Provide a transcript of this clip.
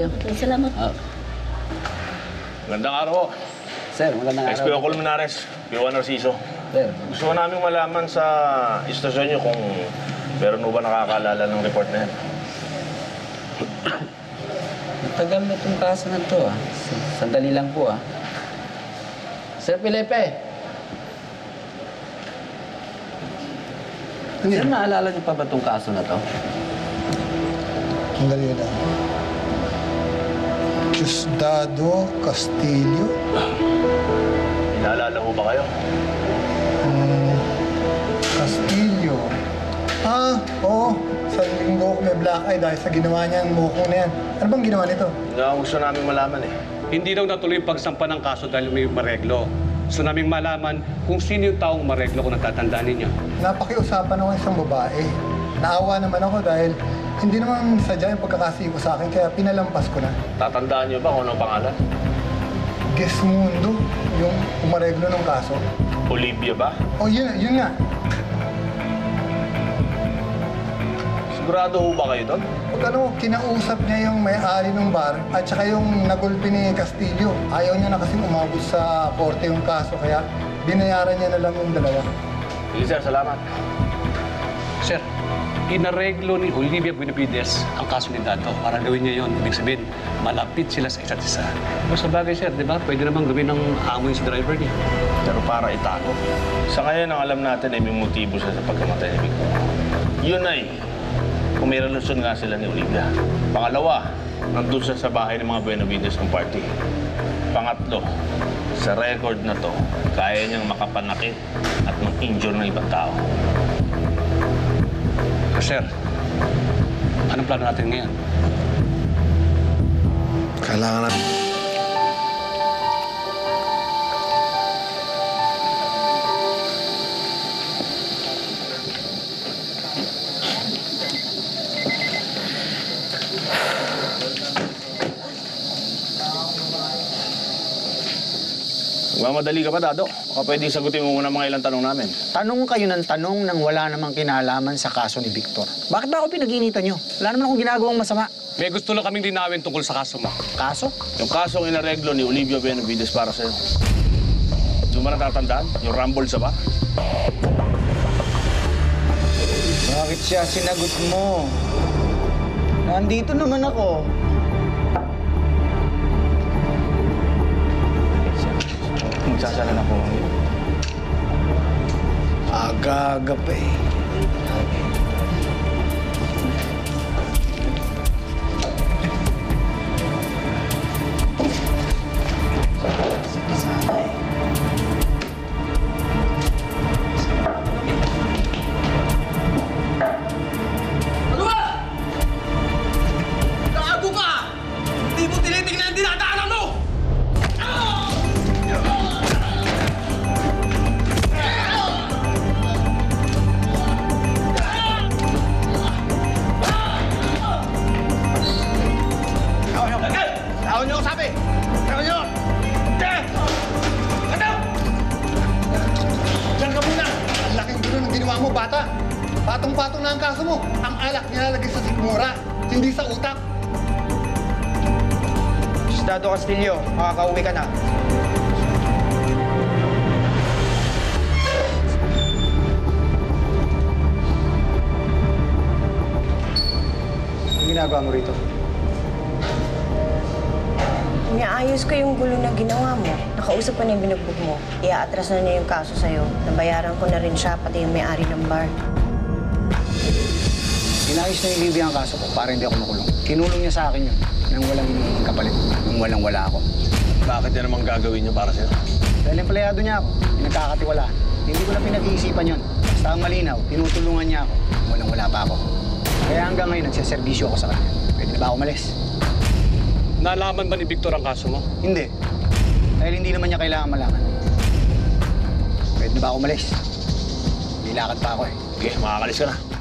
kayo. Okay, salamat. Magandang araw po. Sir, magandang araw. XPO Colmenares, PO Narciso. Sir. Gusto ko namin malaman sa istasyon nyo kung meron mo ba nakakaalala ng report na yan. Matagal na itong kaso na ito, ah. Sandali lang po, ah. Sir Felipe. Sir, naalala niyo pa ba itong kaso na to? Ang galing na. Diosdado Castillo. Inaalala mo ba kayo? Castillo. Oo. Sa linggo ko may black eye dahil sa ginawa niya ang muko na yan. Ano bang ginawa nito? Nga gusto namin malaman eh. Hindi daw natuloy yung pagsampa ng kaso dahil may mareglo. Gusto naming malaman kung sino yung taong mareglo kung natatandaan ninyo. Napakiusapan ako isang babae. Naawa naman ako dahil hindi naman sadya yung pagkakasiko sa akin kaya pinalampas ko na. Tatandaan nyo ba kung anong pangalan? Gesmundo, yung umareglo ng kaso. Olivia ba? Oh, yun nga. Sigurado ho ba kayo doon? Pag kinausap niya yung may-ari ng bar at saka yung nagulpi ni Castillo. Ayaw niya na kasing umabot sa korte yung kaso kaya binayaran niya na lang yung dalawa. Sige sir, salamat. Sir, inareglo ni Olivia Benavides ang kaso ni Dato para gawin niya yun. Ibig sabihin, malapit sila sa isa't isa. Pero sa bagay, sir, di ba? Pwede naman gawin ng amo yung sa driver niya. Pero para itago. Sa ngayon, ang alam natin ay may motibo siya sa pagkamatay ni Victor. Yun ay, kung may relasyon nga sila ni Olivia. Pangalawa, nandun siya sa bahay ng mga Benavides ng party. Pangatlo, sa record na to, kaya niyang makapanakit at mag-injure ng ibang tao. Sir, anong plano natin ngayon? Kailangan na... Magmamadali ka pa, Dado. Baka pwedeng sagutin mo muna mga ilang tanong namin. Tanong kayo ng tanong nang wala namang kinalaman sa kaso ni Victor. Bakit ba ako pinag-iinitan nyo? Wala naman akong ginagawang masama. May gusto lang kaming linawin tungkol sa kaso mo. Kaso? Yung kasong inareglo ni Olivia Benavides para sa'yo. Hindi mo natatandaan? Yung rumble sa bar? Bakit siya sinagot mo? Nandito naman ako. Magsasalan ako. Aga-aga pa eh. Bata, patong-patong na ang kaso mo. Ang alak nilalagay sa sikmura, hindi sa utak. Diosdado Castillo, makakauwi ka na. Ano ginagawa mo rito? Inaayos ko yung gulo na ginawa mo. Nakausap ko na yung binugbog mo. Iaatras na niya yung kaso sa'yo. Nabayaran ko na rin siya, pati yung may-ari ng bar. Inayos na yung Olivia ang kaso ko para hindi ako makulong. Tinulong niya sa akin yun nang walang kapalit, nang walang-wala ako. Bakit yan namang gagawin niyo para sa'yo? Dahil empleyado niya ako, pinagkakatiwalaan. Hindi ko na pinag-iisipan yun. Basta ang malinaw, tinutulungan niya ako. Walang-wala pa ako. Kaya hanggang ngayon, nagsiservisyo ako sa kanya. Pwede na ba ako umalis? Nalaman ba ni Victor ang kaso mo? Hindi. Dahil hindi naman niya kailangan malaman. Pwede na ba ako umalis? May lakad pa ako eh. Okay, makakalis ka na.